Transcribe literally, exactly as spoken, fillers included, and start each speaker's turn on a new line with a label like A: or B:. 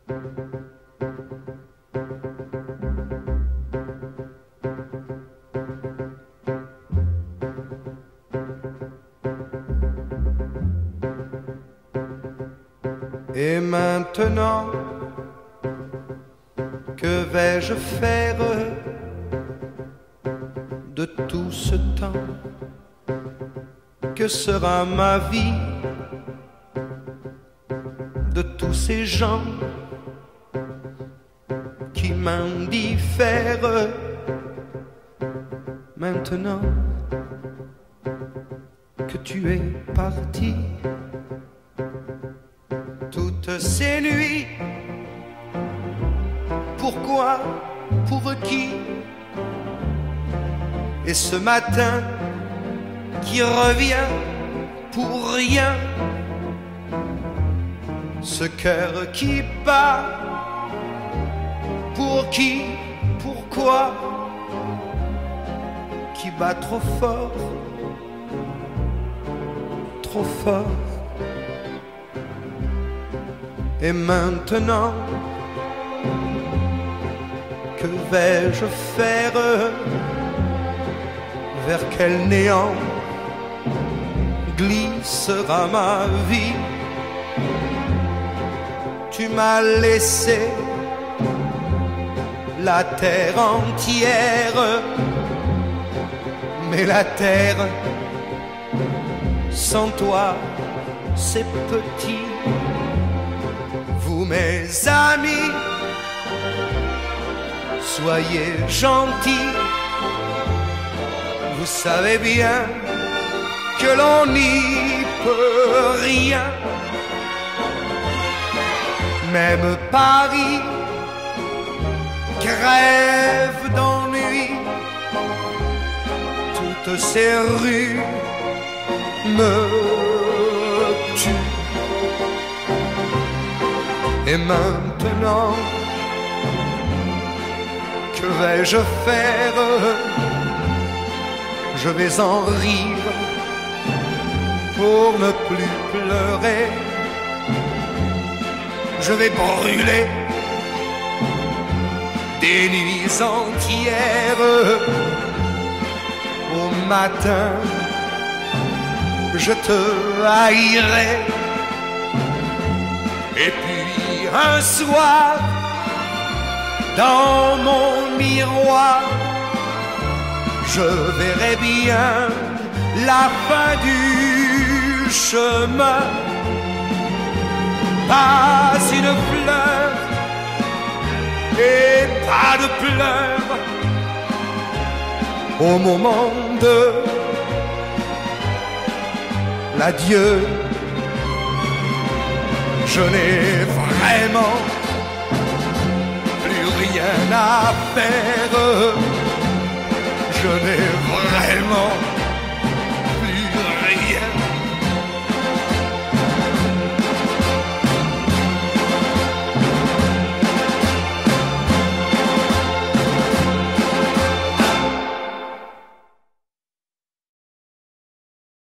A: Et maintenant, que vais-je faire de tout ce temps? Que sera ma vie de tous ces gens qui m'indiffèrent? Maintenant que tu es parti, toutes ces nuits, pourquoi, pour qui? Et ce matin qui revient pour rien, ce cœur qui bat, pour qui, pourquoi, qui bat trop fort, trop fort. Et maintenant, que vais-je faire? Vers quel néant glissera ma vie? Tu m'as laissé la terre entière, mais la terre sans toi c'est petit. Vous mes amis, soyez gentils, vous savez bien que l'on n'y peut rien. Même Paris crève d'ennui, toutes ces rues me tuent. Et maintenant, que vais-je faire? Je vais en rire pour ne plus pleurer. Je vais brûler des nuits entières. Au matin, je te haïrai. Et puis un soir, dans mon miroir, je verrai bien la fin du chemin. Pas une fleur et pas de pleurs au moment de l'adieu. Je n'ai vraiment plus rien à faire